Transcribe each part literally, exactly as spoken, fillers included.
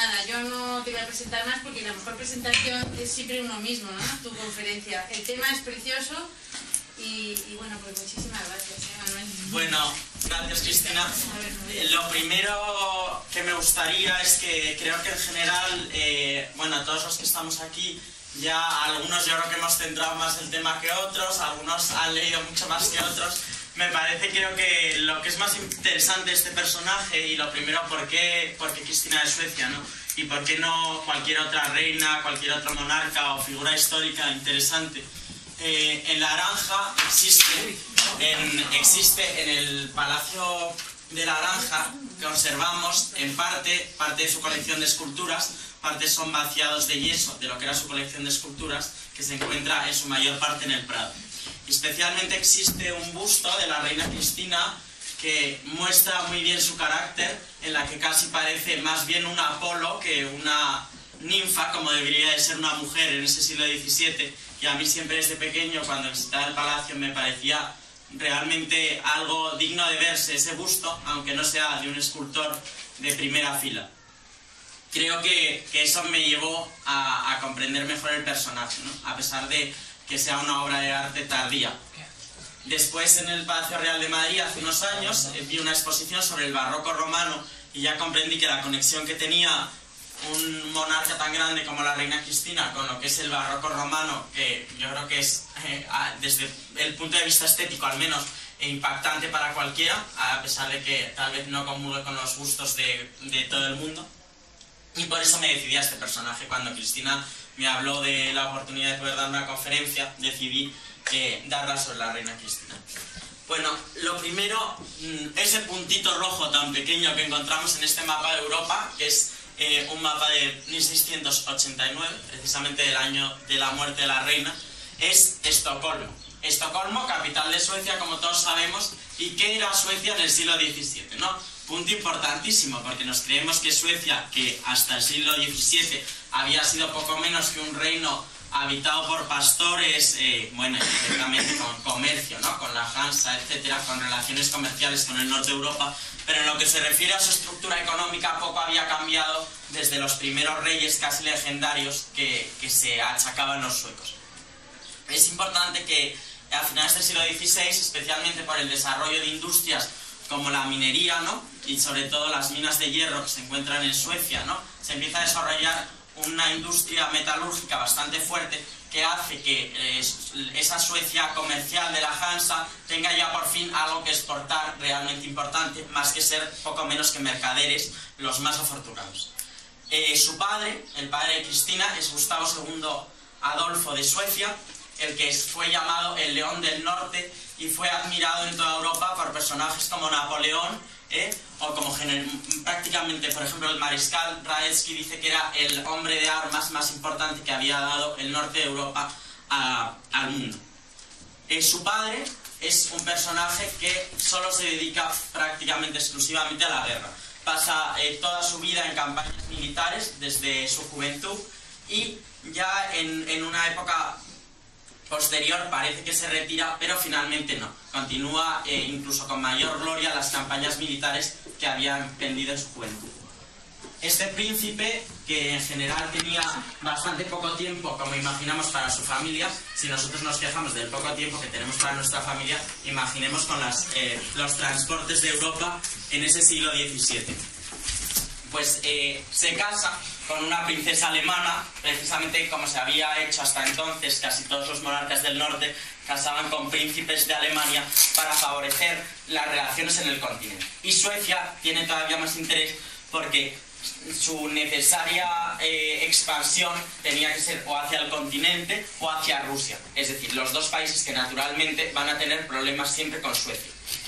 nada, yo no te voy a presentar más porque la mejor presentación es siempre uno mismo, ¿no? Tu conferencia. El tema es precioso y, y bueno, pues muchísimas gracias, ¿eh, Manuel? Bueno, gracias, Cristina. Ver, Lo primero que me gustaría es que creo que en general, eh, bueno, todos los que estamos aquí, ya algunos yo creo que hemos centrado más el tema que otros, algunos han leído mucho más que otros. Me parece, creo que lo que es más interesante de este personaje y lo primero, ¿por qué, por qué Cristina de Suecia, ¿no? Y por qué no cualquier otra reina, cualquier otro monarca o figura histórica interesante. Eh, en La Granja existe en, existe en el Palacio de La Granja, conservamos en parte, parte de su colección de esculturas, parte son vaciados de yeso de lo que era su colección de esculturas, que se encuentra en su mayor parte en el Prado. Especialmente existe un busto de la reina Cristina que muestra muy bien su carácter, en la que casi parece más bien un Apolo que una ninfa, como debería de ser una mujer en ese siglo diecisiete, y a mí siempre desde pequeño, cuando visitaba el palacio, me parecía realmente algo digno de verse ese busto, aunque no sea de un escultor de primera fila. Creo que, que eso me llevó a, a comprender mejor el personaje, ¿no? A pesar de que sea una obra de arte tardía. Después, en el Palacio Real de Madrid, hace unos años, eh, vi una exposición sobre el barroco romano y ya comprendí que la conexión que tenía un monarca tan grande como la reina Cristina con lo que es el barroco romano, que yo creo que es, eh, desde el punto de vista estético al menos, e impactante para cualquiera, a pesar de que tal vez no comulgue con los gustos de, de todo el mundo. Y por eso me decidí a este personaje. Cuando Cristina me habló de la oportunidad de poder dar una conferencia, decidí eh, darla sobre la reina Cristina. Bueno, lo primero, ese puntito rojo tan pequeño que encontramos en este mapa de Europa, que es eh, un mapa de mil seiscientos ochenta y nueve, precisamente del año de la muerte de la reina, es Estocolmo. Estocolmo, capital de Suecia, como todos sabemos, y ¿qué era Suecia en el siglo diecisiete? ¿No? Punto importantísimo, porque nos creemos que Suecia, que hasta el siglo diecisiete había sido poco menos que un reino habitado por pastores, eh, bueno, directamente con comercio, ¿no? Con la Hansa, etcétera, con relaciones comerciales con el norte de Europa, pero en lo que se refiere a su estructura económica poco había cambiado desde los primeros reyes casi legendarios que, que se achacaban los suecos. Es importante que a finales del siglo dieciséis, especialmente por el desarrollo de industrias como la minería, ¿no? Y sobre todo las minas de hierro que se encuentran en Suecia, ¿no? Se empieza a desarrollar una industria metalúrgica bastante fuerte que hace que eh, esa Suecia comercial de la Hansa tenga ya por fin algo que exportar realmente importante, más que ser poco menos que mercaderes los más afortunados. Eh, su padre, el padre de Cristina, es Gustavo segundo Adolfo de Suecia, el que fue llamado el León del Norte y fue admirado en toda Europa por personajes como Napoleón, ¿eh? o como prácticamente, por ejemplo, el mariscal Radetzky dice que era el hombre de armas más importante que había dado el norte de Europa a, al mundo. Eh, su padre es un personaje que solo se dedica prácticamente exclusivamente a la guerra. Pasa eh, toda su vida en campañas militares desde su juventud y ya en, en una época posterior parece que se retira, pero finalmente no. Continúa eh, incluso con mayor gloria las campañas militares que había emprendido en su juventud. Este príncipe, que en general tenía bastante poco tiempo, como imaginamos, para su familia, si nosotros nos quejamos del poco tiempo que tenemos para nuestra familia, imaginemos con las, eh, los transportes de Europa en ese siglo diecisiete. Pues eh, se casa con una princesa alemana, precisamente como se había hecho hasta entonces, casi todos los monarcas del norte casaban con príncipes de Alemania para favorecer las relaciones en el continente. Y Suecia tiene todavía más interés porque su necesaria eh, expansión tenía que ser o hacia el continente o hacia Rusia. Es decir, los dos países que naturalmente van a tener problemas siempre con Suecia.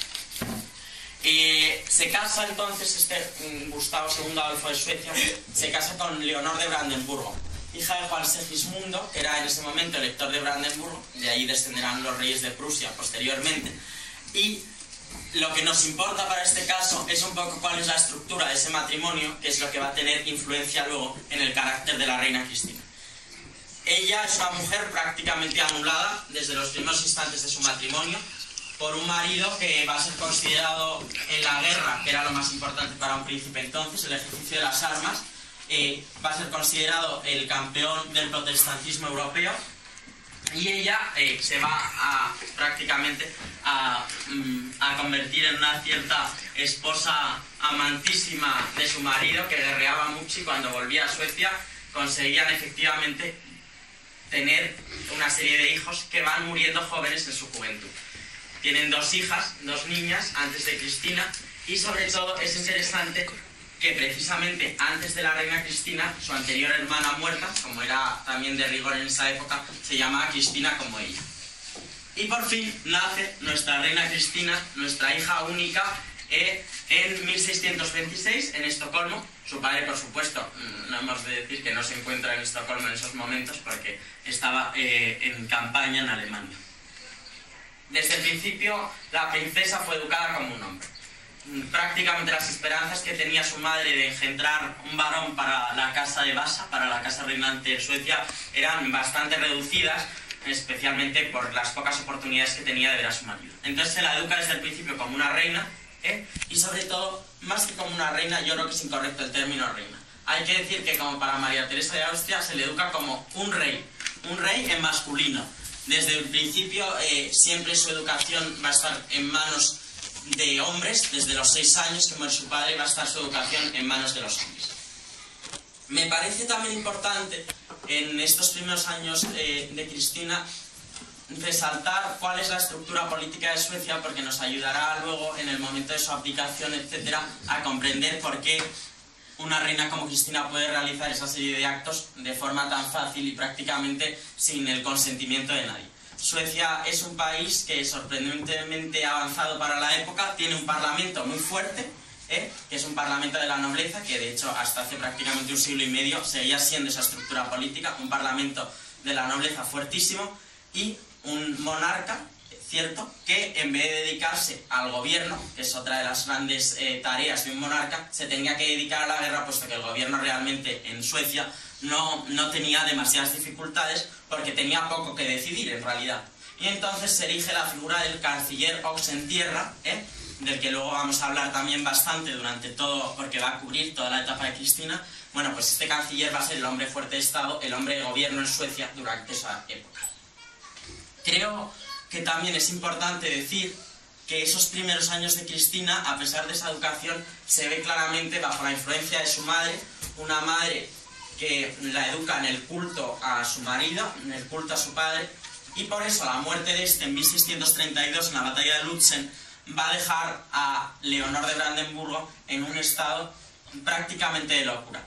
Eh, se casa entonces este um, Gustavo segundo Adolfo de Suecia, se casa con Leonor de Brandenburgo, hija de Juan Segismundo, que era en ese momento elector de Brandenburgo, de ahí descenderán los reyes de Prusia posteriormente. Y lo que nos importa para este caso es un poco cuál es la estructura de ese matrimonio, que es lo que va a tener influencia luego en el carácter de la reina Cristina. Ella es una mujer prácticamente anulada desde los primeros instantes de su matrimonio por un marido que va a ser considerado en la guerra, que era lo más importante para un príncipe entonces, el ejercicio de las armas, eh, va a ser considerado el campeón del protestantismo europeo, y ella eh, se va a prácticamente a, a convertir en una cierta esposa amantísima de su marido, que guerreaba mucho, y cuando volvía a Suecia conseguían efectivamente tener una serie de hijos que van muriendo jóvenes en su juventud. Tienen dos hijas, dos niñas, antes de Cristina, y sobre todo es interesante que precisamente antes de la reina Cristina, su anterior hermana muerta, como era también de rigor en esa época, se llamaba Cristina como ella. Y por fin nace nuestra reina Cristina, nuestra hija única, eh, en mil seiscientos veintiséis en Estocolmo. Su padre, por supuesto, no hemos de decir que no se encuentra en Estocolmo en esos momentos porque estaba eh, en campaña en Alemania. Desde el principio, la princesa fue educada como un hombre. Prácticamente las esperanzas que tenía su madre de engendrar un varón para la casa de Vasa, para la casa reinante de Suecia, eran bastante reducidas, especialmente por las pocas oportunidades que tenía de ver a su marido. Entonces se la educa desde el principio como una reina, ¿eh? Y sobre todo, más que como una reina, yo creo que es incorrecto el término reina. Hay que decir que como para María Teresa de Austria se le educa como un rey, un rey en masculino. Desde el principio eh, siempre su educación va a estar en manos de hombres. Desde los seis años que muere su padre va a estar su educación en manos de los hombres. Me parece también importante en estos primeros años eh, de Cristina resaltar cuál es la estructura política de Suecia, porque nos ayudará luego en el momento de su abdicación, etcétera, a comprender por qué una reina como Cristina puede realizar esa serie de actos de forma tan fácil y prácticamente sin el consentimiento de nadie. Suecia es un país que es sorprendentemente avanzado para la época, tiene un parlamento muy fuerte, ¿eh? que es un parlamento de la nobleza, que de hecho hasta hace prácticamente un siglo y medio seguía siendo esa estructura política, un parlamento de la nobleza fuertísimo, y un monarca, cierto, que en vez de dedicarse al gobierno, que es otra de las grandes eh, tareas de un monarca, se tenía que dedicar a la guerra, puesto que el gobierno realmente en Suecia no, no tenía demasiadas dificultades, porque tenía poco que decidir en realidad. Y entonces se erige la figura del canciller Oxenstierna, ¿eh? del que luego vamos a hablar también bastante durante todo, porque va a cubrir toda la etapa de Cristina. Bueno, pues este canciller va a ser el hombre fuerte de Estado, el hombre de gobierno en Suecia durante esa época. Creo que también es importante decir que esos primeros años de Cristina, a pesar de esa educación, se ve claramente bajo la influencia de su madre, una madre que la educa en el culto a su marido, en el culto a su padre, y por eso la muerte de este en mil seiscientos treinta y dos en la batalla de Lutzen va a dejar a Leonor de Brandenburgo en un estado prácticamente de locura.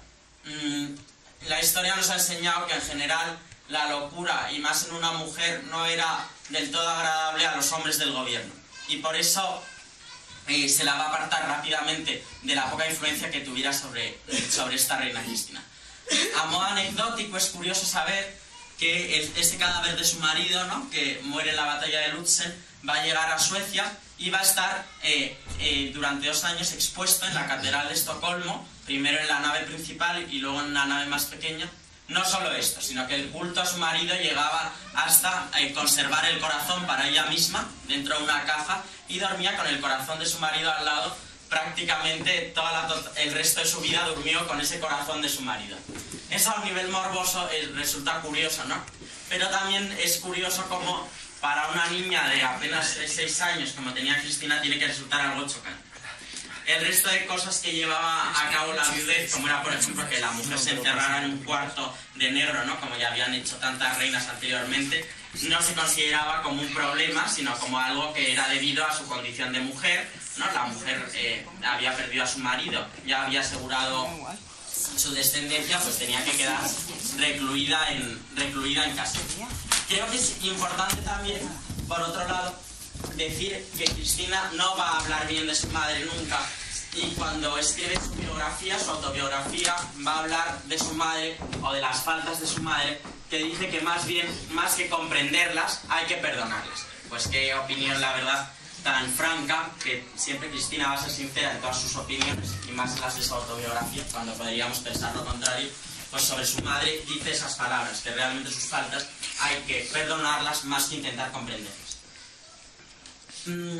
La historia nos ha enseñado que en general la locura, y más en una mujer, no era del todo agradable a los hombres del gobierno. Y por eso eh, se la va a apartar rápidamente de la poca influencia que tuviera sobre, sobre esta reina Cristina. A modo anecdótico es curioso saber que el, ese cadáver de su marido, ¿no?, que muere en la batalla de Lutzen, va a llegar a Suecia y va a estar eh, eh, durante dos años expuesto en la catedral de Estocolmo, primero en la nave principal y luego en una nave más pequeña. No solo esto, sino que el culto a su marido llegaba hasta eh, conservar el corazón para ella misma dentro de una caja, y dormía con el corazón de su marido al lado. Prácticamente toda la, el resto de su vida durmió con ese corazón de su marido. Eso a un nivel morboso eh, resulta curioso, ¿no? Pero también es curioso como para una niña de apenas seis años, como tenía Cristina, tiene que resultar algo chocante. El resto de cosas que llevaba a cabo la viudez, como era por ejemplo que la mujer se encerrara en un cuarto de negro, ¿no?, como ya habían hecho tantas reinas anteriormente, no se consideraba como un problema, sino como algo que era debido a su condición de mujer, ¿no? La mujer eh, había perdido a su marido, ya había asegurado su descendencia, pues tenía que quedar recluida en, recluida en casa. Creo que es importante también, por otro lado, decir que Cristina no va a hablar bien de su madre nunca, y cuando escribe su biografía, su autobiografía, va a hablar de su madre o de las faltas de su madre, que dice que más bien, más que comprenderlas, hay que perdonarlas. Pues qué opinión, la verdad, tan franca, que siempre Cristina va a ser sincera en todas sus opiniones, y más en las de su autobiografía, cuando podríamos pensar lo contrario. Pues sobre su madre dice esas palabras, que realmente sus faltas hay que perdonarlas más que intentar comprenderlas.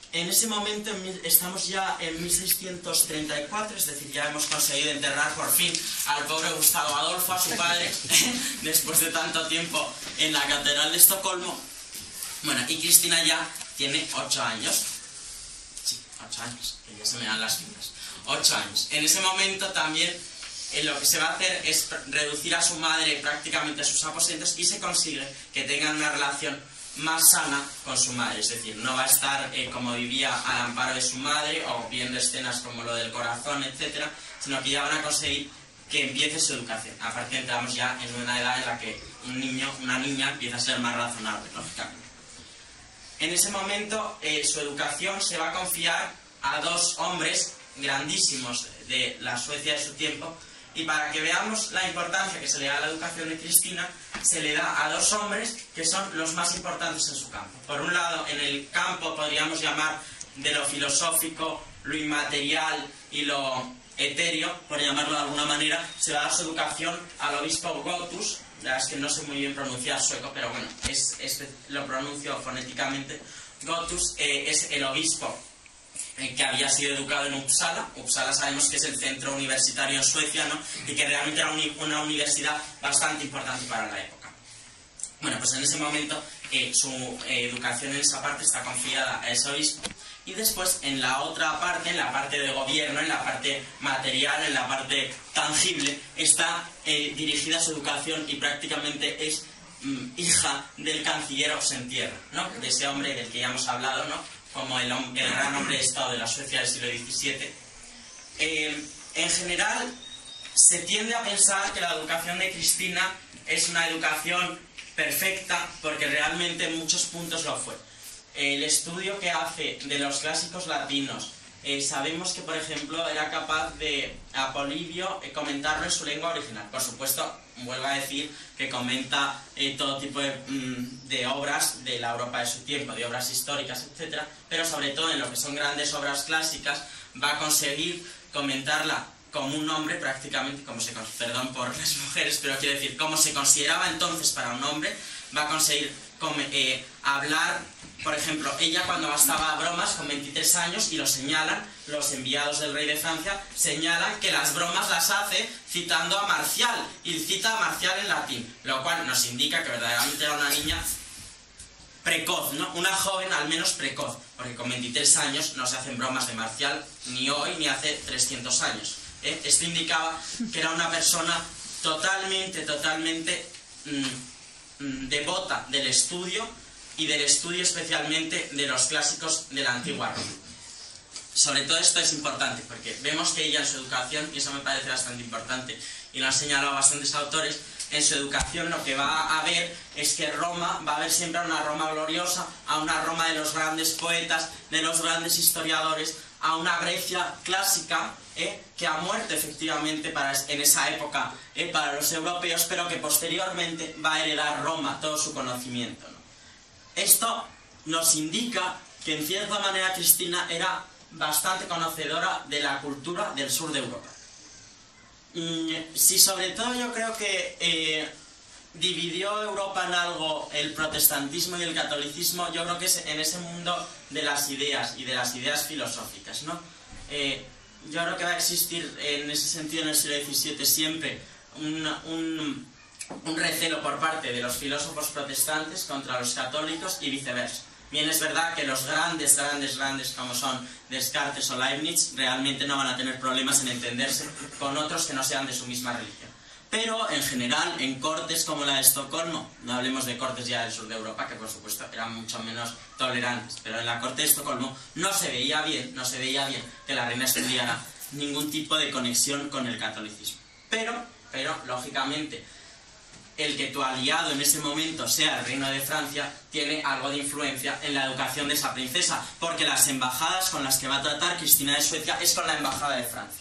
en ese momento estamos ya en mil seiscientos treinta y cuatro, es decir, ya hemos conseguido enterrar por fin al pobre Gustavo Adolfo, a su padre, después de tanto tiempo en la Catedral de Estocolmo. Bueno, y Cristina ya tiene ocho años. Sí, ocho años, que ya se me dan las fibras. Ocho años. En ese momento también eh, lo que se va a hacer es reducir a su madre prácticamente a sus aposentos y se consigue que tengan una relación más sana con su madre. Es decir, no va a estar eh, como vivía al amparo de su madre o viendo escenas como lo del corazón, etcétera, sino que ya van a conseguir que empiece su educación. Aparte entramos ya en una edad en la que un niño, una niña empieza a ser más razonable, lógicamente. En ese momento eh, su educación se va a confiar a dos hombres grandísimos de la Suecia de su tiempo, y para que veamos la importancia que se le da a la educación de Cristina, se le da a dos hombres que son los más importantes en su campo. Por un lado, en el campo podríamos llamar de lo filosófico, lo inmaterial y lo etéreo, por llamarlo de alguna manera, se va a dar su educación al obispo Gotus. La verdad es que no sé muy bien pronunciar sueco, pero bueno, es, es, lo pronuncio fonéticamente. Gotus eh, es el obispo eh, que había sido educado en Uppsala. Uppsala sabemos que es el centro universitario en Suecia, ¿no? Y que realmente era un, una universidad bastante importante para la época. Bueno, pues en ese momento eh, su eh, educación en esa parte está confiada a ese obispo. Y después, en la otra parte, en la parte de gobierno, en la parte material, en la parte tangible, está eh, dirigida su educación y prácticamente es mm, hija del canciller Oxenstierna, ¿no? De ese hombre del que ya hemos hablado, ¿no? Como el, el gran hombre de Estado de la Suecia del siglo diecisiete. Eh, en general, se tiende a pensar que la educación de Cristina es una educación perfecta, porque realmente en muchos puntos lo fue. El estudio que hace de los clásicos latinos, eh, sabemos que, por ejemplo, era capaz de, a Polibio, eh, comentarlo en su lengua original. Por supuesto, vuelvo a decir que comenta eh, todo tipo de, mm, de obras de la Europa de su tiempo, de obras históricas, etcétera, pero sobre todo en lo que son grandes obras clásicas, va a conseguir comentarla como un hombre, prácticamente, como se, perdón por las mujeres, pero quiero decir, como se consideraba entonces para un hombre, va a conseguir come, eh, hablar. Por ejemplo, ella cuando bastaba a bromas con veintitrés años, y lo señalan, los enviados del rey de Francia señalan que las bromas las hace citando a Marcial, y cita a Marcial en latín, lo cual nos indica que verdaderamente era una niña precoz, ¿no? Una joven al menos precoz, porque con veintitrés años no se hacen bromas de Marcial ni hoy ni hace trescientos años. ¿eh? Esto indicaba que era una persona totalmente, totalmente mmm, mmm, devota del estudio, y del estudio especialmente de los clásicos de la antigua Roma. Sobre todo esto es importante, porque vemos que ella en su educación, y eso me parece bastante importante, y lo han señalado bastantes autores, en su educación lo que va a ver es que Roma va a ver siempre a una Roma gloriosa, a una Roma de los grandes poetas, de los grandes historiadores, a una Grecia clásica, ¿eh? que ha muerto efectivamente para, en esa época ¿eh? para los europeos, pero que posteriormente va a heredar Roma todo su conocimiento, ¿no? Esto nos indica que en cierta manera Cristina era bastante conocedora de la cultura del sur de Europa. Mm, si sobre todo yo creo que eh, dividió Europa en algo el protestantismo y el catolicismo, yo creo que es en ese mundo de las ideas y de las ideas filosóficas, ¿no? Eh, yo creo que va a existir en ese sentido en el siglo diecisiete siempre un... un un recelo por parte de los filósofos protestantes contra los católicos y viceversa. Bien, es verdad que los grandes, grandes, grandes como son Descartes o Leibniz realmente no van a tener problemas en entenderse con otros que no sean de su misma religión. Pero en general, en cortes como la de Estocolmo, no hablemos de cortes ya del sur de Europa, que por supuesto eran mucho menos tolerantes, pero en la corte de Estocolmo no se veía bien, no se veía bien que la reina estudiara ningún tipo de conexión con el catolicismo. Pero, pero, lógicamente, el que tu aliado en ese momento sea el Reino de Francia tiene algo de influencia en la educación de esa princesa, porque las embajadas con las que va a tratar Cristina de Suecia es con la embajada de Francia.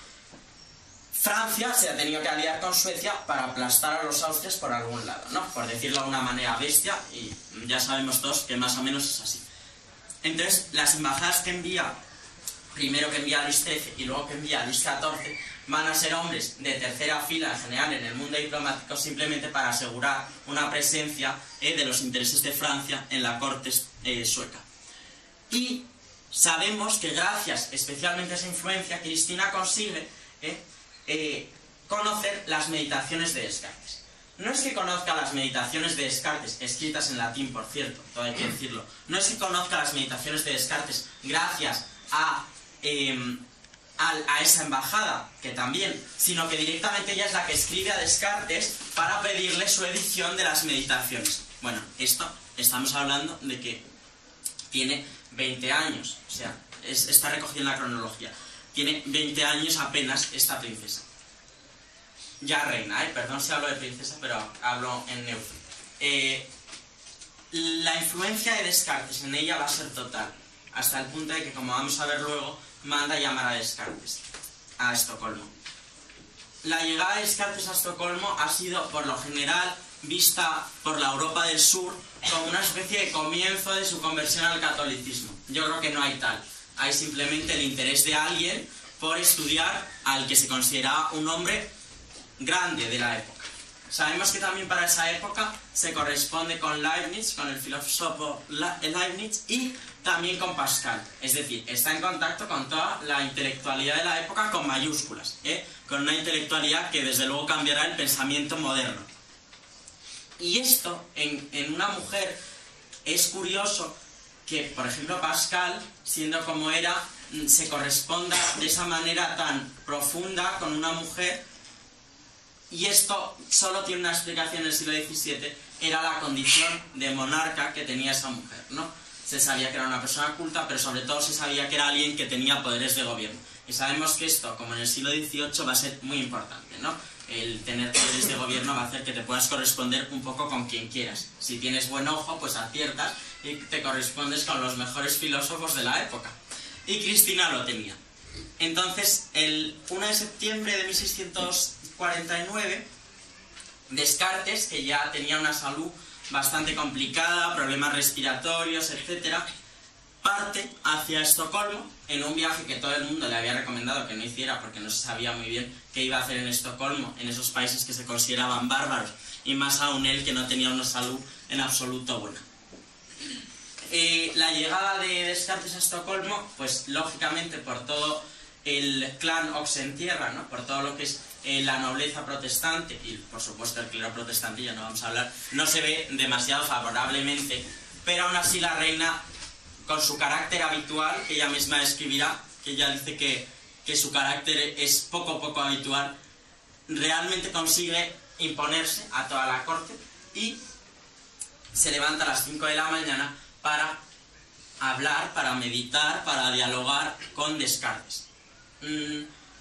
Francia se ha tenido que aliar con Suecia para aplastar a los austrias por algún lado, ¿no? Por decirlo de una manera bestia, y ya sabemos todos que más o menos es así. Entonces, las embajadas que envía, primero que envía a Luis trece y luego que envía a Luis catorce, van a ser hombres de tercera fila en general en el mundo diplomático, simplemente para asegurar una presencia eh, de los intereses de Francia en la corte eh, sueca. Y sabemos que gracias especialmente a esa influencia, Cristina consigue eh, eh, conocer las meditaciones de Descartes. No es que conozca las meditaciones de Descartes, escritas en latín, por cierto, todo hay que decirlo. No es que conozca las meditaciones de Descartes gracias a, eh, a, a esa embajada, que también, sino que directamente ella es la que escribe a Descartes para pedirle su edición de las meditaciones. Bueno, esto estamos hablando de que tiene veinte años, o sea, es, está recogido en la cronología. Tiene veinte años apenas esta princesa. Ya reina, ¿eh? Perdón si hablo de princesa, pero hablo en neutro. Eh, la influencia de Descartes en ella va a ser total, hasta el punto de que, como vamos a ver luego, manda llamar a Descartes a Estocolmo. La llegada de Descartes a Estocolmo ha sido, por lo general, vista por la Europa del Sur como una especie de comienzo de su conversión al catolicismo. Yo creo que no hay tal. Hay simplemente el interés de alguien por estudiar al que se consideraba un hombre grande de la época. Sabemos que también para esa época se corresponde con Leibniz, con el filósofo Leibniz, y también con Pascal. Es decir, está en contacto con toda la intelectualidad de la época con mayúsculas, ¿eh? Con una intelectualidad que desde luego cambiará el pensamiento moderno. Y esto, en, en una mujer, es curioso que, por ejemplo, Pascal, siendo como era, se corresponda de esa manera tan profunda con una mujer. Y esto solo tiene una explicación en el siglo diecisiete, era la condición de monarca que tenía esa mujer, ¿no? Se sabía que era una persona culta, pero sobre todo se sabía que era alguien que tenía poderes de gobierno. Y sabemos que esto, como en el siglo dieciocho, va a ser muy importante, ¿no? El tener poderes de gobierno va a hacer que te puedas corresponder un poco con quien quieras. Si tienes buen ojo, pues aciertas y te correspondes con los mejores filósofos de la época. Y Cristina lo tenía. Entonces, el uno de septiembre de mil seiscientos cuarenta y nueve, Descartes, que ya tenía una salud bastante complicada, problemas respiratorios, etcétera, parte hacia Estocolmo en un viaje que todo el mundo le había recomendado que no hiciera porque no se sabía muy bien qué iba a hacer en Estocolmo, en esos países que se consideraban bárbaros, y más aún él, que no tenía una salud en absoluto buena. Eh, la llegada de Descartes a Estocolmo, pues lógicamente por todo el clan Oxenstierna, ¿no? Por todo lo que es eh, la nobleza protestante, y por supuesto el clero protestante, ya no vamos a hablar, no se ve demasiado favorablemente, pero aún así la reina, con su carácter habitual, que ella misma escribirá, que ella dice que, que su carácter es poco poco habitual, realmente consigue imponerse a toda la corte y se levanta a las cinco de la mañana para hablar, para meditar, para dialogar con Descartes. Mm,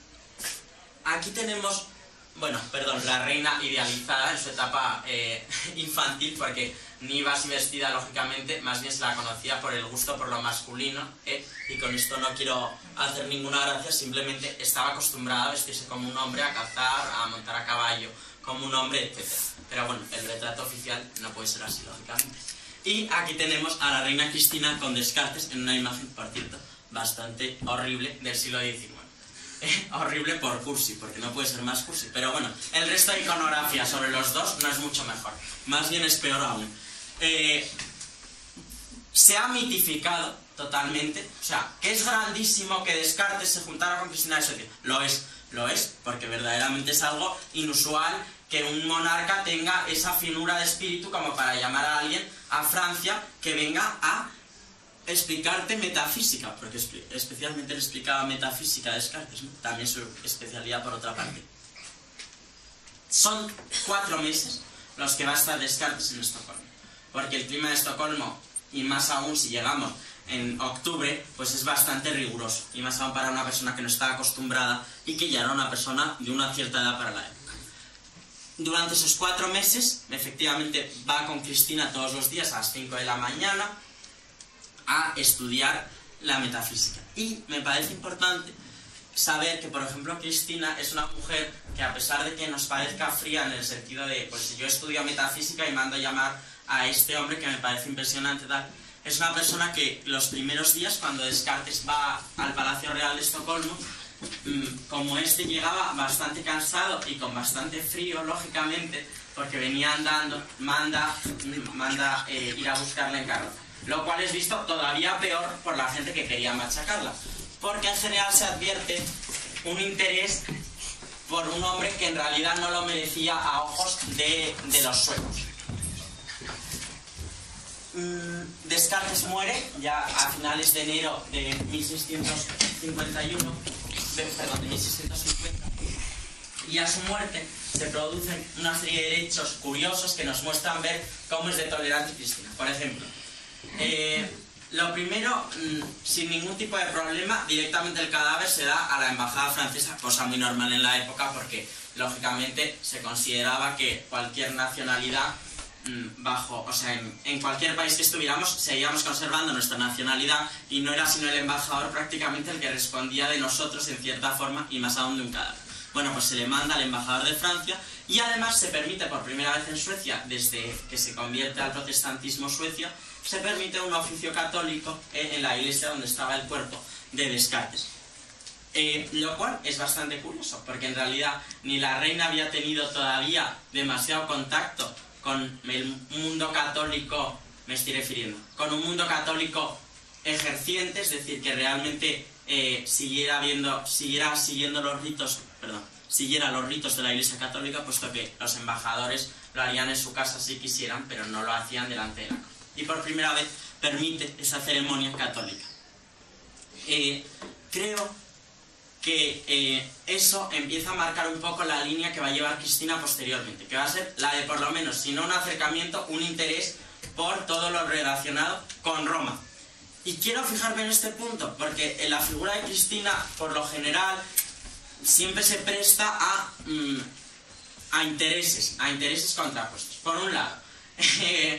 aquí tenemos, bueno, perdón, la reina idealizada en su etapa eh, infantil, porque ni iba así vestida, lógicamente, más bien se la conocía por el gusto por lo masculino, ¿eh? Y con esto no quiero hacer ninguna gracia, simplemente estaba acostumbrada a vestirse como un hombre, a cazar, a montar a caballo, como un hombre, etcétera. Pero bueno, el retrato oficial no puede ser así, lógicamente. Y aquí tenemos a la reina Cristina con Descartes en una imagen, por cierto, bastante horrible del siglo diecinueve. Eh, horrible por cursi, porque no puede ser más cursi. Pero bueno, el resto de iconografía sobre los dos no es mucho mejor. Más bien es peor aún. Eh, se ha mitificado totalmente, o sea, que es grandísimo que Descartes se juntara con Cristina de Suecia. Lo es, lo es, porque verdaderamente es algo inusual que un monarca tenga esa finura de espíritu como para llamar a alguien a Francia que venga a explicarte metafísica, porque especialmente le explicaba metafísica a Descartes, ¿no? También su especialidad por otra parte. Son cuatro meses los que va a estar Descartes en Estocolmo, porque el clima de Estocolmo, y más aún si llegamos en octubre, pues es bastante riguroso, y más aún para una persona que no está acostumbrada y que ya era una persona de una cierta edad para la época. Durante esos cuatro meses, efectivamente, va con Cristina todos los días a las cinco de la mañana a estudiar la metafísica. Y me parece importante saber que, por ejemplo, Cristina es una mujer que, a pesar de que nos parezca fría en el sentido de, pues yo estudio metafísica y mando a llamar a este hombre que me parece impresionante, tal, es una persona que los primeros días, cuando Descartes va al Palacio Real de Estocolmo, como este llegaba bastante cansado y con bastante frío, lógicamente, porque venía andando, manda, manda eh, ir a buscarle en carroza. lo cual es visto todavía peor por la gente que quería machacarla, porque en general se advierte un interés por un hombre que en realidad no lo merecía a ojos de, de los suecos. Descartes muere ya a finales de enero de mil seiscientos cincuenta y uno, de, perdón, de mil seiscientos cincuenta, y a su muerte se producen una serie de hechos curiosos que nos muestran ver cómo es de tolerante Cristina. Por ejemplo, eh, lo primero, sin ningún tipo de problema, directamente el cadáver se da a la embajada francesa, cosa muy normal en la época porque, lógicamente, se consideraba que cualquier nacionalidad bajo, o sea, en, en cualquier país que estuviéramos seguíamos conservando nuestra nacionalidad y no era sino el embajador prácticamente el que respondía de nosotros en cierta forma y más aún de un cadáver. Bueno, pues se le manda al embajador de Francia y además se permite por primera vez en Suecia, desde que se convierte al protestantismo Suecia, se permite un oficio católico en la iglesia donde estaba el cuerpo de Descartes. Eh, lo cual es bastante curioso, porque en realidad ni la reina había tenido todavía demasiado contacto con el mundo católico, me estoy refiriendo, con un mundo católico ejerciente, es decir, que realmente eh, siguiera, viendo, siguiera siguiendo los ritos, perdón, siguiera los ritos de la Iglesia Católica, puesto que los embajadores lo harían en su casa si quisieran, pero no lo hacían delante de la corte. Y por primera vez permite esa ceremonia católica. Eh, creo que eh, eso empieza a marcar un poco la línea que va a llevar Cristina posteriormente, que va a ser la de, por lo menos, si no un acercamiento, un interés por todo lo relacionado con Roma. Y quiero fijarme en este punto, porque en la figura de Cristina, por lo general, siempre se presta a, mm, a intereses, a intereses contrapuestos. Por un lado, eh,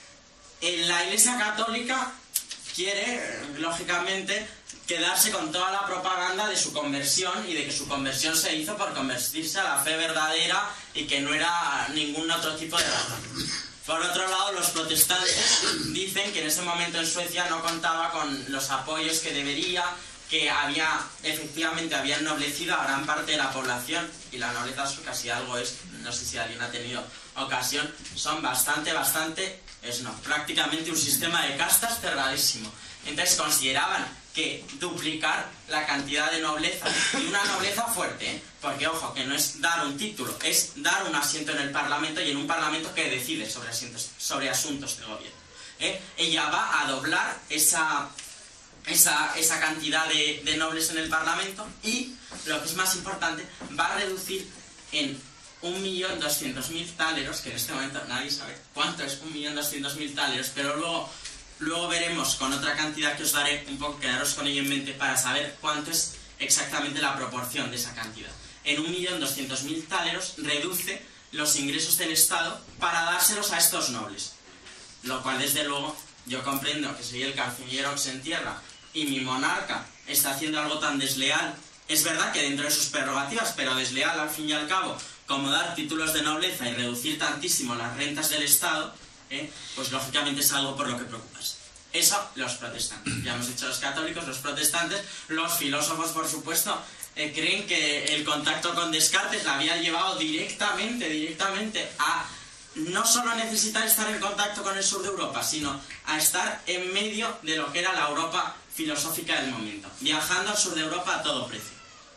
en la Iglesia Católica quiere, lógicamente, quedarse con toda la propaganda de su conversión y de que su conversión se hizo por convertirse a la fe verdadera y que no era ningún otro tipo de razón. Por otro lado, los protestantes dicen que en ese momento en Suecia no contaba con los apoyos que debería, que había, efectivamente había ennoblecido a gran parte de la población, y la nobleza sueca, si algo es, no sé si alguien ha tenido ocasión, son bastante, bastante, es no, prácticamente un sistema de castas cerradísimo. Entonces consideraban que duplicar la cantidad de nobleza, y una nobleza fuerte, ¿eh? Porque ojo, que no es dar un título, es dar un asiento en el Parlamento, y en un Parlamento que decide sobre, asientos, sobre asuntos de gobierno. ¿eh? Ella va a doblar esa, esa, esa cantidad de, de nobles en el Parlamento, y, lo que es más importante, va a reducir en un millón doscientos mil táleros, que en este momento nadie sabe cuánto es un millón doscientos mil táleros, pero luego... Luego veremos con otra cantidad que os daré, un poco, quedaros con ello en mente para saber cuánto es exactamente la proporción de esa cantidad. En un millón doscientos mil táleros reduce los ingresos del Estado para dárselos a estos nobles. Lo cual, desde luego, yo comprendo que soy el carcelero que se entierra y mi monarca está haciendo algo tan desleal. Es verdad que dentro de sus prerrogativas, pero desleal al fin y al cabo, como dar títulos de nobleza y reducir tantísimo las rentas del Estado, ¿Eh? pues lógicamente es algo por lo que preocuparse. Eso los protestantes. Ya hemos dicho los católicos, los protestantes, los filósofos, por supuesto, eh, creen que el contacto con Descartes la había llevado directamente, directamente a no solo necesitar estar en contacto con el sur de Europa, sino a estar en medio de lo que era la Europa filosófica del momento, viajando al sur de Europa a todo precio.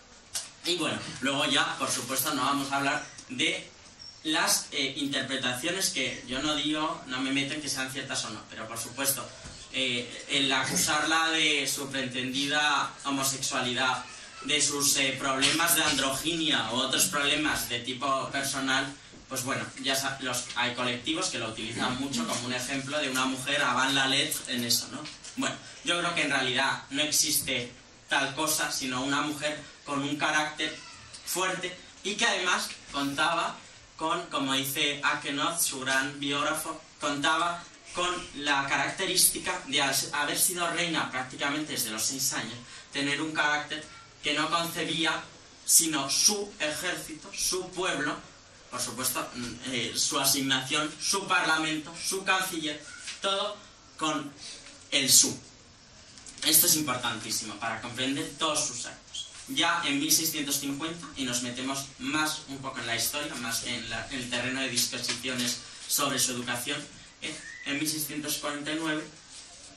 Y bueno, luego ya, por supuesto, no vamos a hablar de las eh, interpretaciones que yo no digo, no me meto en que sean ciertas o no, pero por supuesto, eh, el acusarla de su pretendida homosexualidad, de sus eh, problemas de androginia o otros problemas de tipo personal, pues bueno, ya los, hay colectivos que lo utilizan mucho como un ejemplo de una mujer avant la lettre en eso, ¿no? Bueno, yo creo que en realidad no existe tal cosa, sino una mujer con un carácter fuerte y que además contaba con, como dice Akenoth, su gran biógrafo, contaba con la característica de haber sido reina prácticamente desde los seis años, tener un carácter que no concebía sino su ejército, su pueblo, por supuesto, eh, su asignación, su parlamento, su canciller, todo con el su. Esto es importantísimo para comprender todos sus actos. Ya en mil seiscientos cincuenta, y nos metemos más un poco en la historia, más en, la, en el terreno de disposiciones sobre su educación, eh, en mil seiscientos cuarenta y nueve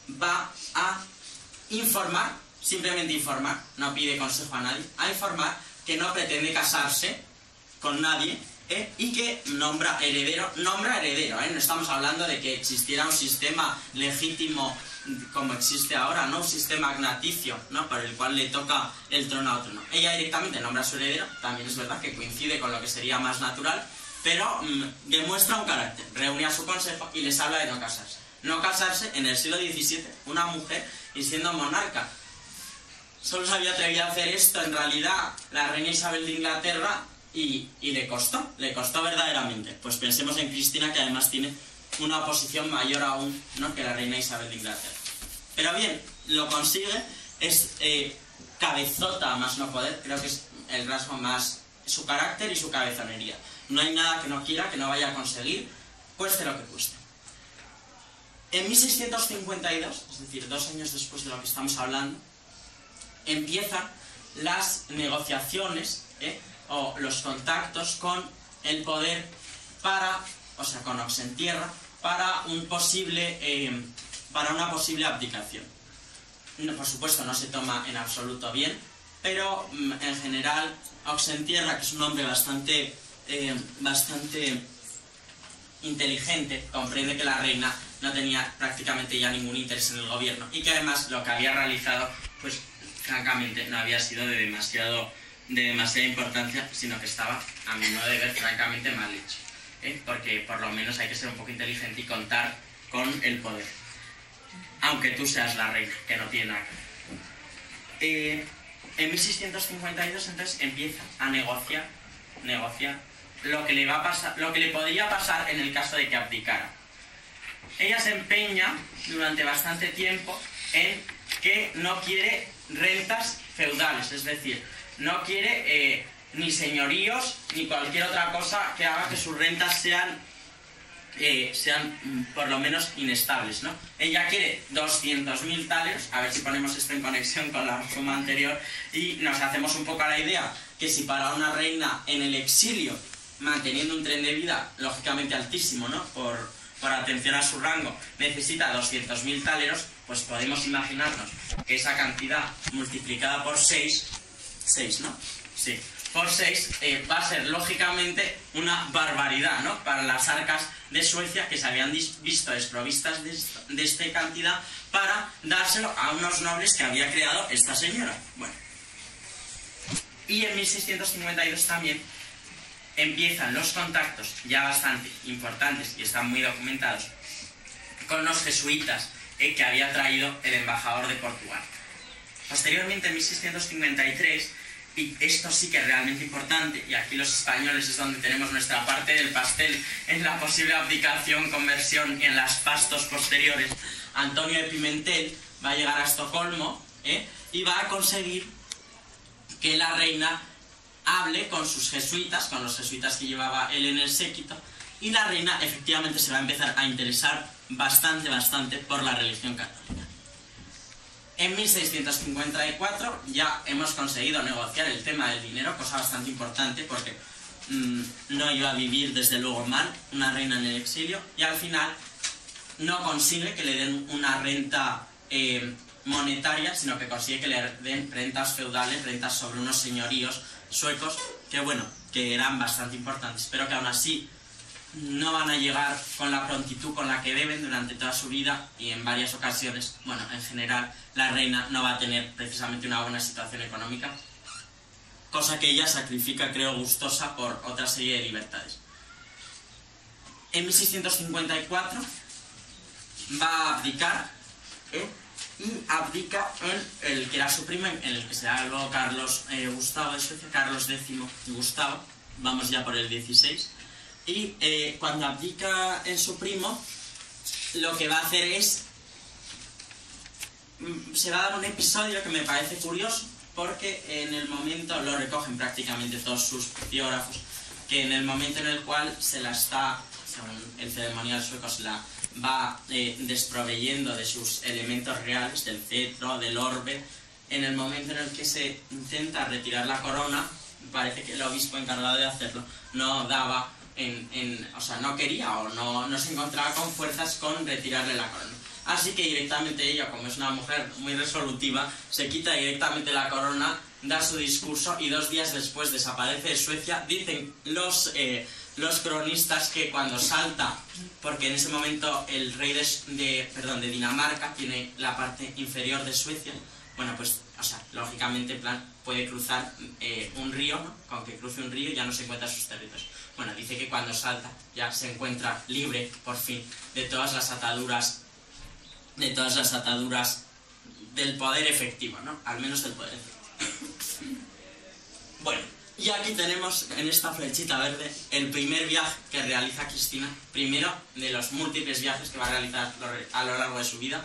va a informar, simplemente informar, no pide consejo a nadie, a informar que no pretende casarse con nadie, ¿eh? Y que nombra heredero, nombra heredero, ¿eh? No estamos hablando de que existiera un sistema legítimo como existe ahora, ¿no? Un sistema agnaticio, ¿no? Por el cual le toca el trono a otro, ¿no? Ella directamente nombra a su heredero, también es verdad que coincide con lo que sería más natural, pero mmm, demuestra un carácter, reúne a su consejo y les habla de no casarse. No casarse en el siglo diecisiete, una mujer y siendo monarca. Solo se había atrevido a hacer esto en realidad la reina Isabel de Inglaterra y, y le costó, le costó verdaderamente. Pues pensemos en Cristina, que además tiene una oposición mayor aún, ¿no?, que la reina Isabel de Inglaterra. Pero bien, lo consigue, es eh, cabezota más no poder, creo que es el rasgo más, su carácter y su cabezonería. No hay nada que no quiera, que no vaya a conseguir, cueste lo que cueste. En mil seiscientos cincuenta y dos, es decir, dos años después de lo que estamos hablando, empiezan las negociaciones, ¿eh?, o los contactos con el poder para, o sea, con Oxenstierra, para un posible, eh, para una posible abdicación. No, por supuesto, no se toma en absoluto bien, pero mm, en general Oxenstierra, que es un hombre bastante, eh, bastante inteligente, comprende que la reina no tenía prácticamente ya ningún interés en el gobierno y que además lo que había realizado, pues francamente no había sido de demasiado, de demasiada importancia, sino que estaba, a mi modo de ver, francamente mal hecho, ¿eh? Porque por lo menos hay que ser un poco inteligente y contar con el poder, aunque tú seas la reina, que no tiene nada que ver. Eh, en mil seiscientos cincuenta y dos entonces empieza a negociar, negociar lo que le va a pasar, lo que le podría pasar en el caso de que abdicara. Ella se empeña durante bastante tiempo en que no quiere rentas feudales, es decir, no quiere eh, ni señoríos ni cualquier otra cosa que haga que sus rentas sean, eh, sean mm, por lo menos inestables, ¿no? Ella quiere doscientos mil talers, a ver si ponemos esto en conexión con la suma anterior y nos hacemos un poco a la idea que si para una reina en el exilio, manteniendo un tren de vida lógicamente altísimo, ¿no?, por, por atención a su rango, necesita doscientos mil taleros, pues podemos imaginarnos que esa cantidad multiplicada por seis, seis, ¿no? Sí, por seis eh, va a ser lógicamente una barbaridad, ¿no?, para las arcas de Suecia, que se habían visto desprovistas de, de esta cantidad para dárselo a unos nobles que había creado esta señora. Bueno, y en mil seiscientos cincuenta y dos también empiezan los contactos ya bastante importantes y están muy documentados con los jesuitas eh, que había traído el embajador de Portugal. Posteriormente, en mil seiscientos cincuenta y tres, y esto sí que es realmente importante, y aquí los españoles es donde tenemos nuestra parte del pastel en la posible abdicación, conversión y en las pastos posteriores, Antonio de Pimentel va a llegar a Estocolmo eh, y va a conseguir que la reina hable con sus jesuitas, con los jesuitas que llevaba él en el séquito, y la reina efectivamente se va a empezar a interesar bastante, bastante por la religión católica. En mil seiscientos cincuenta y cuatro ya hemos conseguido negociar el tema del dinero, cosa bastante importante porque mmm, no iba a vivir desde luego mal una reina en el exilio, y al final no consigue que le den una renta eh, monetaria, sino que consigue que le den rentas feudales, rentas sobre unos señoríos suecos que, bueno, que eran bastante importantes, pero que aún así no van a llegar con la prontitud con la que deben durante toda su vida, y en varias ocasiones, bueno, en general, la reina no va a tener precisamente una buena situación económica, cosa que ella sacrifica, creo, gustosa por otra serie de libertades. En mil seiscientos cincuenta y cuatro va a abdicar, ¿eh? y abdica en el que era su primo, en el que será luego Carlos eh, Gustavo de Suecia, Carlos décimo y Gustavo, vamos ya por el dieciséis, y eh, cuando abdica en su primo, lo que va a hacer es, se va a dar un episodio que me parece curioso, porque en el momento, lo recogen prácticamente todos sus biógrafos, que en el momento en el cual se la está, según el ceremonial sueco, se la va eh, desproveyendo de sus elementos reales, del cetro, del orbe, en el momento en el que se intenta retirar la corona, parece que el obispo encargado de hacerlo no daba, en, en, o sea, no quería o no, no se encontraba con fuerzas con retirarle la corona. Así que directamente ella, como es una mujer muy resolutiva, se quita directamente la corona, da su discurso y dos días después desaparece de Suecia. Dicen los, eh, los cronistas que cuando salta, porque en ese momento el rey de, de, perdón, de Dinamarca tiene la parte inferior de Suecia, bueno, pues, o sea, lógicamente, en plan, puede cruzar eh, un río, ¿no? Con que cruce un río ya no se encuentra sus territorios. Bueno, dice que cuando salta ya se encuentra libre, por fin, de todas las ataduras, de todas las ataduras del poder efectivo, ¿no? Al menos del poder efectivo. Bueno, y aquí tenemos, en esta flechita verde, el primer viaje que realiza Cristina, primero de los múltiples viajes que va a realizar a lo largo de su vida.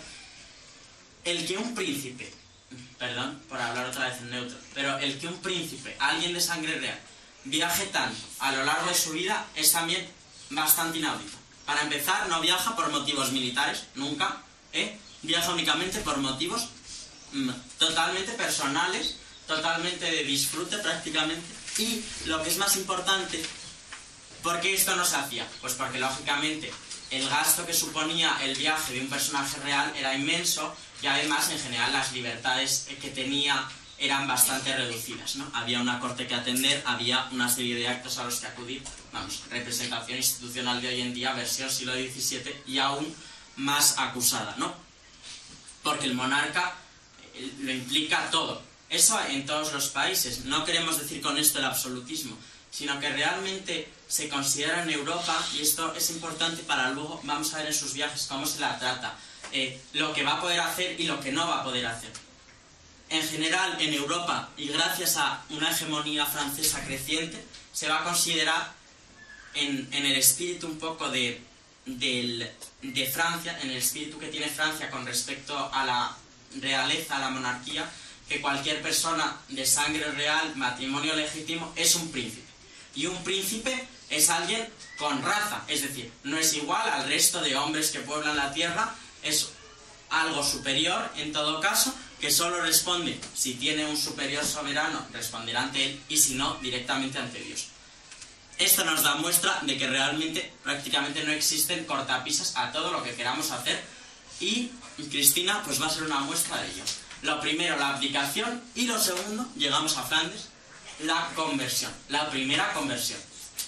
El que un príncipe, perdón por hablar otra vez en neutro, pero el que un príncipe, alguien de sangre real, viaje tanto a lo largo de su vida es también bastante inaudito. Para empezar, no viaja por motivos militares, nunca, ¿eh? Viaja únicamente por motivos mm, totalmente personales, totalmente de disfrute prácticamente, y lo que es más importante, ¿por qué esto no se hacía? Pues porque lógicamente el gasto que suponía el viaje de un personaje real era inmenso, y además en general las libertades que tenía eran bastante reducidas, ¿no? Había una corte que atender, había una serie de actos a los que acudir, vamos, representación institucional de hoy en día, versión siglo diecisiete, y aún más acusada, ¿no? Porque el monarca eh, lo implica todo. Eso en todos los países. No queremos decir con esto el absolutismo, sino que realmente se considera en Europa, y esto es importante para luego, vamos a ver en sus viajes cómo se la trata, eh, lo que va a poder hacer y lo que no va a poder hacer. En general, en Europa, y gracias a una hegemonía francesa creciente, se va a considerar en, en el espíritu un poco de, del, de Francia, en el espíritu que tiene Francia con respecto a la realeza, a la monarquía, que cualquier persona de sangre real, matrimonio legítimo, es un príncipe. Y un príncipe es alguien con raza, es decir, no es igual al resto de hombres que pueblan la tierra, es algo superior en todo caso, que solo responde, si tiene un superior soberano, responderá ante él, y si no, directamente ante Dios. Esto nos da muestra de que realmente prácticamente no existen cortapisas a todo lo que queramos hacer, y Cristina pues va a ser una muestra de ello. Lo primero, la abdicación, y lo segundo, llegamos a Flandes, la conversión, la primera conversión.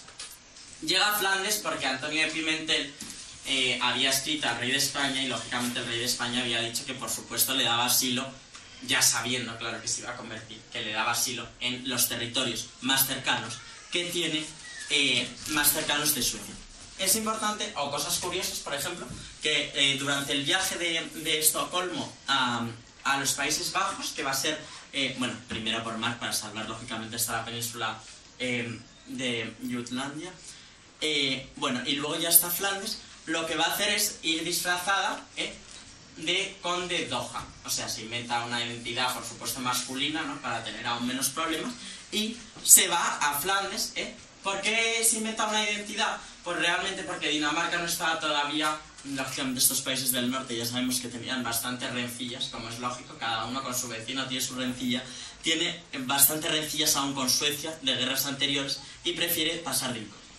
Llega a Flandes porque Antonio de Pimentel eh, había escrito al rey de España, y lógicamente el rey de España había dicho que por supuesto le daba asilo, ya sabiendo, claro, que se iba a convertir, que le daba asilo en los territorios más cercanos que tiene, eh, más cercanos de Suecia. Es importante, o cosas curiosas, por ejemplo, que eh, durante el viaje de, de Estocolmo a, a los Países Bajos, que va a ser, eh, bueno, primero por mar, para salvar lógicamente hasta la península eh, de Jutlandia, eh, bueno, y luego ya está Flandes, lo que va a hacer es ir disfrazada eh, de conde Doja, o sea, se inventa una identidad, por supuesto, masculina, ¿no?, para tener aún menos problemas, y se va a Flandes, ¿eh? ¿Por qué se inventa una identidad? Pues realmente porque Dinamarca no estaba todavía, lógicamente estos países del norte ya sabemos que tenían bastantes rencillas, como es lógico, cada uno con su vecino tiene su rencilla, tiene bastantes rencillas aún con Suecia de guerras anteriores, y prefiere pasar de incógnito.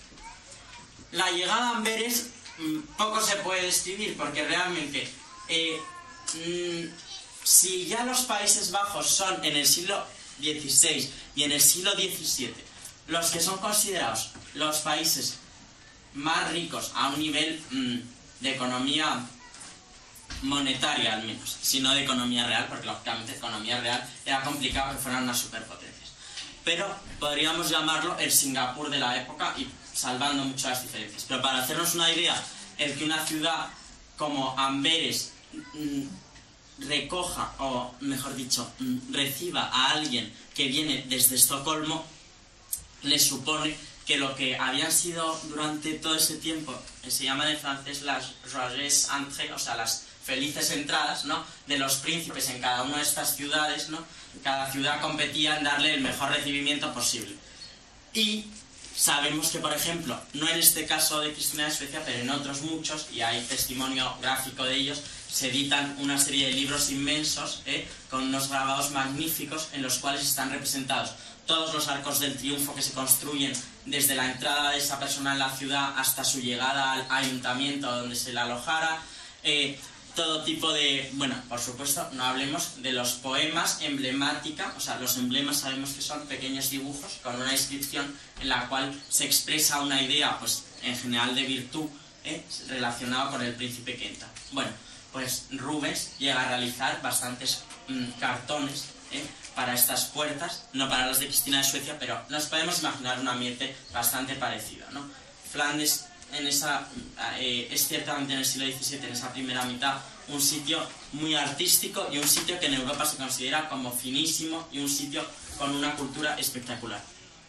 La llegada a Amberes mmm, poco se puede describir, porque realmente eh, mmm, si ya los Países Bajos son en el siglo dieciséis y en el siglo diecisiete los que son considerados los países más ricos a un nivel mmm, de economía monetaria al menos, sino de economía real, porque lógicamente economía real era complicado que fueran unas superpotencias, pero podríamos llamarlo el Singapur de la época, y salvando muchas diferencias. Pero para hacernos una idea, el que una ciudad como Amberes mmm, recoja, o mejor dicho, mmm, reciba a alguien que viene desde Estocolmo, le supone que lo que habían sido durante todo ese tiempo, se llaman en francés las joyeuses entrées, o sea, las felices entradas, ¿no?, de los príncipes en cada una de estas ciudades, ¿no? Cada ciudad competía en darle el mejor recibimiento posible. Y sabemos que, por ejemplo, no en este caso de Cristina de Suecia, pero en otros muchos, y hay testimonio gráfico de ellos, se editan una serie de libros inmensos, ¿eh?, con unos grabados magníficos en los cuales están representados todos los arcos del triunfo que se construyen desde la entrada de esa persona en la ciudad hasta su llegada al ayuntamiento donde se la alojara, eh, todo tipo de... Bueno, por supuesto, no hablemos de los poemas emblemática, o sea, los emblemas sabemos que son pequeños dibujos con una inscripción en la cual se expresa una idea, pues, en general de virtud, ¿eh? relacionada con el príncipe Kenta. Bueno, pues Rubens llega a realizar bastantes mmm, cartones, ¿eh? para estas puertas, no para las de Cristina de Suecia, pero nos podemos imaginar un ambiente bastante parecido, ¿no? Flandes en esa, eh, es ciertamente en el siglo diecisiete, en esa primera mitad, un sitio muy artístico y un sitio que en Europa se considera como finísimo y un sitio con una cultura espectacular.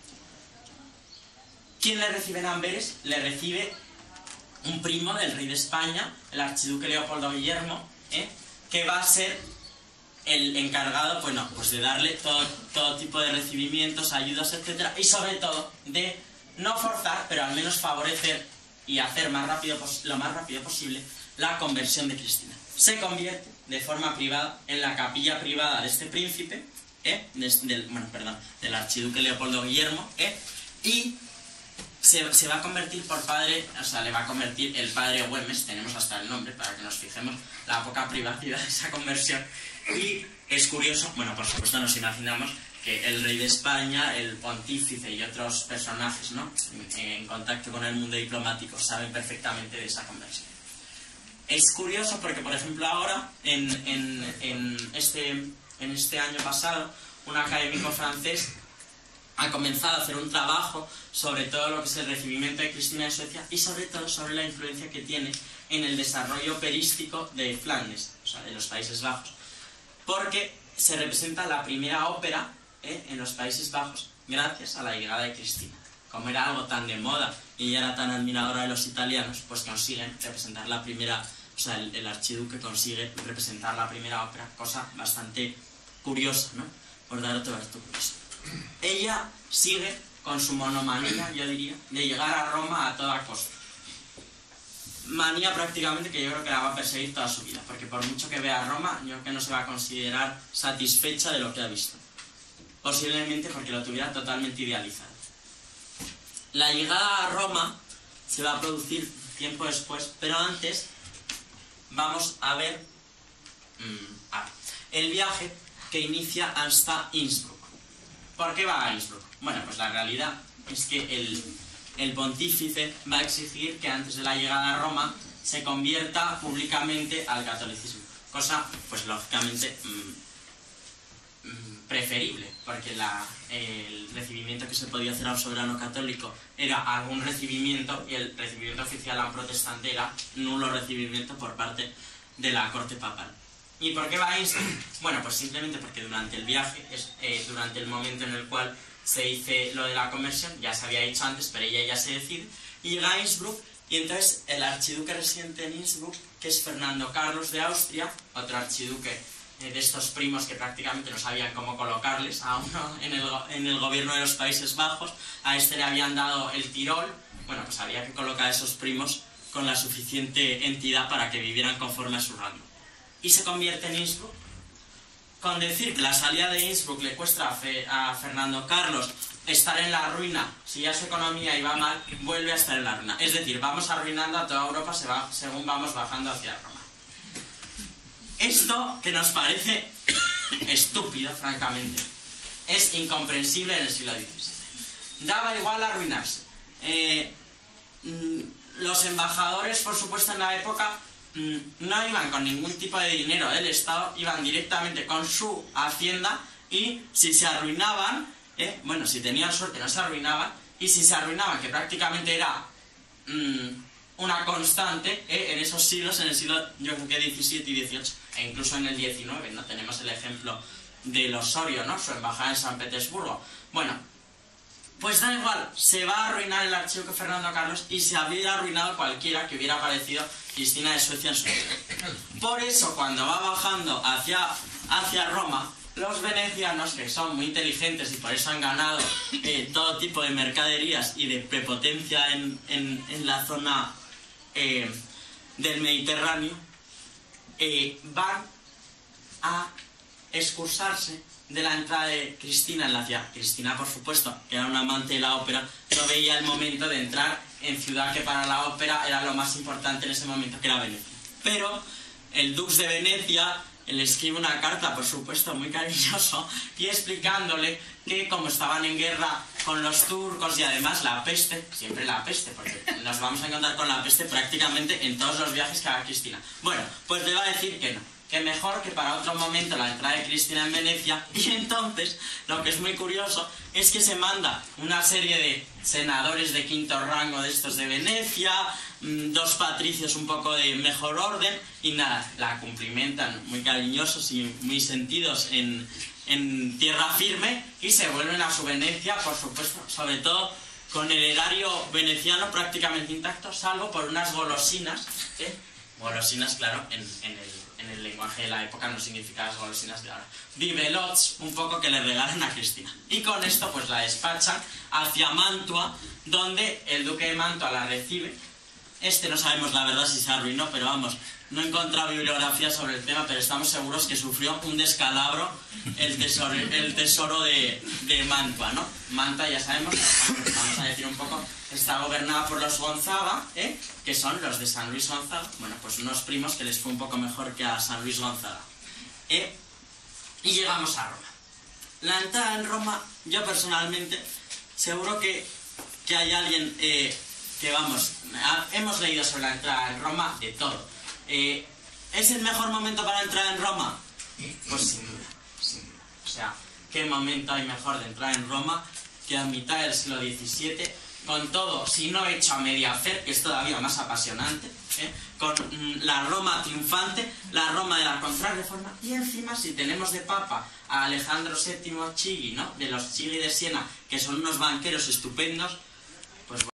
¿Quién le recibe en Amberes? Le recibe un primo del rey de España, el archiduque Leopoldo Guillermo, ¿eh? que va a ser el encargado, bueno, pues de darle todo, todo tipo de recibimientos, ayudas, etcétera, y sobre todo de no forzar, pero al menos favorecer y hacer más rápido, lo más rápido posible la conversión de Cristina. Se convierte de forma privada en la capilla privada de este príncipe, ¿eh? Des, del, bueno, perdón, del archiduque Leopoldo Guillermo, ¿eh? y se, se va a convertir por padre, o sea, le va a convertir el padre Güemes, tenemos hasta el nombre para que nos fijemos la poca privacidad de esa conversión. Y es curioso, bueno, por supuesto nos imaginamos que el rey de España, el pontífice y otros personajes, ¿no?, en, en contacto con el mundo diplomático saben perfectamente de esa conversión. Es curioso porque, por ejemplo, ahora, en, en, en, este, en este año pasado, un académico francés ha comenzado a hacer un trabajo sobre todo lo que es el recibimiento de Cristina de Suecia y sobre todo sobre la influencia que tiene en el desarrollo operístico de Flandes, o sea, de los Países Bajos. Porque se representa la primera ópera ¿eh? en los Países Bajos gracias a la llegada de Cristina. Como era algo tan de moda y ella era tan admiradora de los italianos, pues consiguen representar la primera, o sea, el, el archiduque consigue representar la primera ópera, cosa bastante curiosa, ¿no? Por dar otro dato curioso. Ella sigue con su monomanía, yo diría, de llegar a Roma a toda costa. Manía prácticamente que yo creo que la va a perseguir toda su vida, porque por mucho que vea a Roma, yo creo que no se va a considerar satisfecha de lo que ha visto. Posiblemente porque lo tuviera totalmente idealizado. La llegada a Roma se va a producir tiempo después, pero antes vamos a ver mmm, a ver, el viaje que inicia hasta Innsbruck. ¿Por qué va a Innsbruck? Bueno, pues la realidad es que el... el pontífice va a exigir que antes de la llegada a Roma se convierta públicamente al catolicismo, cosa pues lógicamente mmm, mmm, preferible, porque la, el recibimiento que se podía hacer a un soberano católico era algún recibimiento y el recibimiento oficial a un protestante era nulo recibimiento por parte de la corte papal. ¿Y por qué va a Innsbruck? Bueno, pues simplemente porque durante el viaje, es, eh, durante el momento en el cual se dice lo de la conversión, ya se había dicho antes, pero ella ya se decide, y llega a Innsbruck, y entonces el archiduque residente en Innsbruck, que es Fernando Carlos de Austria, otro archiduque eh, de estos primos que prácticamente no sabían cómo colocarles a uno en el, en el gobierno de los Países Bajos, a este le habían dado el Tirol, bueno, pues había que colocar a esos primos con la suficiente entidad para que vivieran conforme a su rango. Y se convierte en Innsbruck. Con decir que la salida de Innsbruck le cuesta a, Fe, a Fernando Carlos estar en la ruina, si ya su economía iba mal, vuelve a estar en la ruina. Es decir, vamos arruinando a toda Europa se va, según vamos bajando hacia Roma. Esto, que nos parece estúpido, francamente, es incomprensible en el siglo diecisiete. Daba igual arruinarse. Eh, los embajadores, por supuesto, en la época no iban con ningún tipo de dinero del Estado, iban directamente con su hacienda y si se arruinaban, eh, bueno, si tenían suerte no se arruinaban, y si se arruinaban, que prácticamente era mmm, una constante eh, en esos siglos, en el siglo yo creo que diecisiete y dieciocho, e incluso en el diecinueve, ¿no? Tenemos el ejemplo del Osorio, ¿no? Su embajada en San Petersburgo. Bueno, pues da igual, se va a arruinar el archiduque Fernando Carlos y se habría arruinado cualquiera que hubiera aparecido Cristina de Suecia en su vida. Por eso, cuando va bajando hacia, hacia Roma, los venecianos, que son muy inteligentes y por eso han ganado eh, todo tipo de mercaderías y de prepotencia en, en, en la zona eh, del Mediterráneo, eh, van a excursarse de la entrada de Cristina en la ciudad. Cristina, por supuesto, que era una amante de la ópera, no veía el momento de entrar en ciudad que para la ópera era lo más importante en ese momento, que era Venecia. Pero el Dux de Venecia le escribe una carta, por supuesto, muy cariñoso, y explicándole que como estaban en guerra con los turcos y además la peste, siempre la peste, porque nos vamos a encontrar con la peste prácticamente en todos los viajes que haga Cristina. Bueno, pues le va a decir que no, que mejor que para otro momento la entrada de Cristina en Venecia, y entonces lo que es muy curioso es que se manda una serie de senadores de quinto rango de estos de Venecia, dos patricios un poco de mejor orden, y nada, la cumplimentan muy cariñosos y muy sentidos en, en tierra firme, y se vuelven a su Venecia, por supuesto, sobre todo con el erario veneciano prácticamente intacto, salvo por unas golosinas, ¿eh? Golosinas, claro, en, en, el, en el lenguaje de la época no significa las golosinas de ahora. Bibelots, un poco que le regalan a Cristina. Y con esto pues la despachan hacia Mantua, donde el duque de Mantua la recibe. Este no sabemos la verdad si se arruinó, pero vamos, no he encontrado bibliografía sobre el tema, pero estamos seguros que sufrió un descalabro el tesoro, el tesoro de, de Mantua, ¿no? Mantua, ya sabemos, vamos a decir un poco, está gobernada por los Gonzaga, ¿eh? Que son los de San Luis Gonzaga, bueno, pues unos primos que les fue un poco mejor que a San Luis Gonzaga. ¿Eh? Y llegamos a Roma. La entrada en Roma, yo personalmente, seguro que, que hay alguien... Eh, que vamos, hemos leído sobre la entrada en Roma de todo. Eh, ¿Es el mejor momento para entrar en Roma? Pues sin duda, sin duda. O sea, ¿qué momento hay mejor de entrar en Roma que a mitad del siglo diecisiete? Con todo, si no hecho a media fe, que es todavía más apasionante, ¿eh? Con mm, la Roma triunfante, la Roma de la Contrarreforma, y encima si tenemos de papa a Alejandro séptimo Chigi, ¿no? De los Chigi de Siena, que son unos banqueros estupendos,